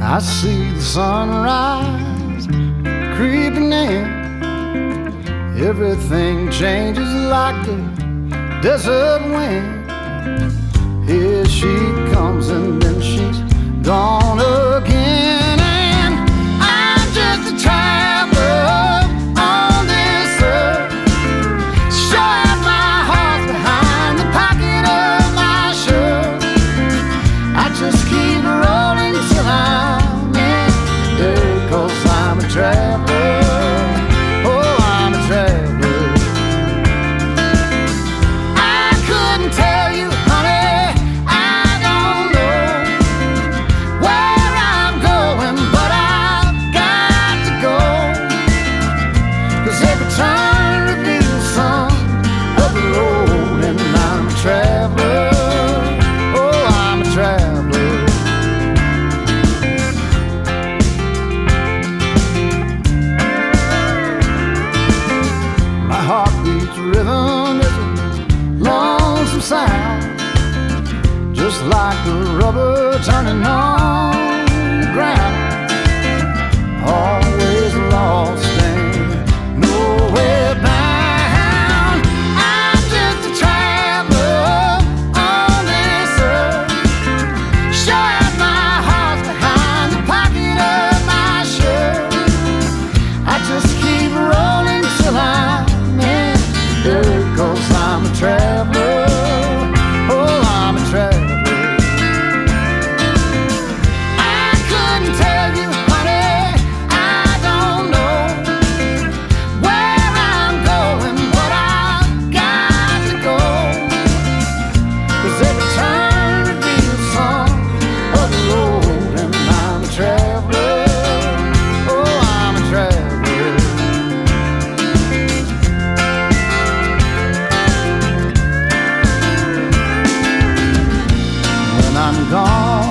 I see the sunrise creeping in. Everything changes like the desert wind. Here she comes and then she's gone again. And I'm just a traveler on this earth. Sure as my heart's behind the pocket of my shirt. I just keep rolling till I'm in dirt, 'cause I'm a traveler. Oh, I'm a traveler. I couldn't tell you, honey, I don't know where I'm going, but I've got to go. 'Cause every turn reveals some of the road, and I'm a traveler. Oh, I'm a traveler. My heartbeat's rhythm is a lonesome sound, just like the rubber turning on the ground. Always lost and nowhere bound. I'm just a traveler on this earth. Sure as my heart's behind the pocket of my shirt. I just keep rolling till I'm in dirt, 'cause I'm a traveler. Oh, I'm a traveler. I couldn't tell you, honey, I don't know where I'm going, but I've got to go. 'Cause every turn reveals some of the road, and I'm a traveler. Oh, I'm a traveler. When I'm gone,